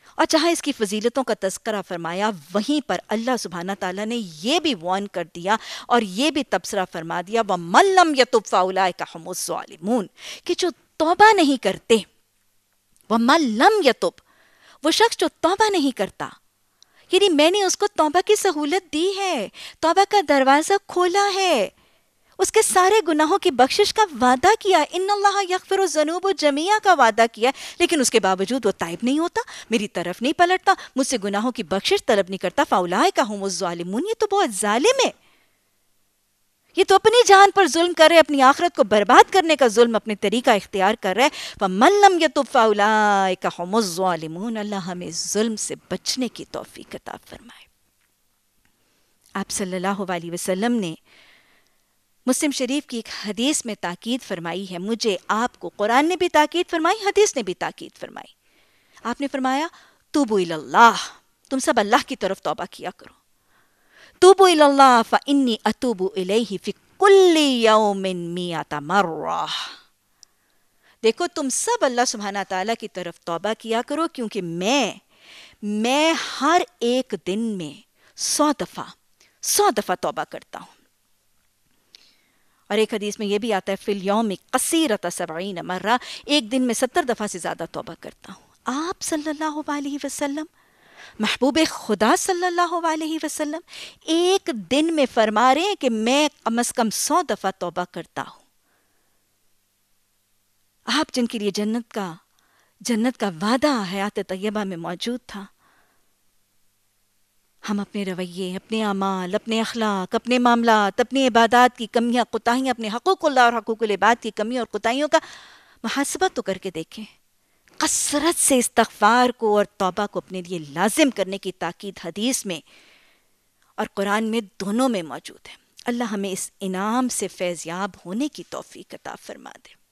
اور جہاں اس کی فضیلتوں کا تذکرہ فرمایا وہیں پر اللہ سبحانہ تعالیٰ نے یہ بھی وارن کر دیا اور یہ بھی تبصرہ فرما دیا وَمَن لَّمْ يَتُبْ فَأُولَٰئِكَ هُمُ الظَّالِمُونَ کہ جو توبہ نہیں کرتے، وَمَن لَّمْ يَتُبْ وہ شخص جو توبہ نہیں کرتا، یعنی میں نے اس کو توبہ کی سہولت دی ہے، توبہ کا دروازہ کھولا ہے، اس کے سارے گناہوں کی بخشش کا وعدہ کیا، ان اللہ یغفر الذنوب جمیعا کا وعدہ کیا، لیکن اس کے باوجود وہ تائب نہیں ہوتا، میری طرف نہیں پلٹتا، مجھ سے گناہوں کی بخشش طلب نہیں کرتا، فاولئک هم الظالمون، یہ تو بہت ظالم ہے، یہ تو اپنی جان پر ظلم کر رہے، اپنی آخرت کو برباد کرنے کا ظلم اپنے طریقہ اختیار کر رہے. فَمَن لَّمْ يَتُبْ فَأُولَٰئِكَ هُمُ الظَّالِمُونَ. اللہ ہمیں ظلم سے بچنے کی توفیق عطا فرمائے. آپ صلی اللہ علیہ وسلم نے مسلم شریف کی ایک حدیث میں تاکید فرمائی ہے، مجھے آپ کو قرآن نے بھی تاکید فرمائی، حدیث نے بھی تاکید فرمائی. آپ نے فرمایا توبوا الی اللہ، تم سب اللہ کی طرف توبہ کیا کرو. توبوا الی اللہ فانی اتوب الیہ فی کل یوم 100 مرہ. دیکھو تم سب اللہ سبحانہ تعالیٰ کی طرف توبہ کیا کرو، کیونکہ میں ہر ایک دن میں 100 دفعہ توبہ کرتا ہوں. اور ایک حدیث میں یہ بھی آتا ہے فی الیوم قصیرۃ 70 مرہ، ایک دن میں 70 دفعہ سے زیادہ توبہ کرتا ہوں. آپ صلی اللہ علیہ وسلم، محبوب خدا صلی اللہ علیہ وسلم ایک دن میں فرما رہے ہیں کہ میں کم از کم 100 دفعہ توبہ کرتا ہوں. آپ جن کے لیے جنت کا وعدہ حیات طیبہ میں موجود تھا، ہم اپنے رویے، اپنے اعمال، اپنے اخلاق، اپنے معاملات، اپنی عبادات کی کمیاں کوتاہیاں، اپنے حقوق اللہ اور حقوق العباد کی کمیوں اور کوتاہیوں کا محاسبہ تو کر کے دیکھیں. کثرت سے استغفار کو اور توبہ کو اپنے لیے لازم کرنے کی تاکید حدیث میں اور قرآن میں دونوں میں موجود ہے. اللہ ہمیں اس انعام سے فیض یاب ہونے کی توفیق عطا فرما دے.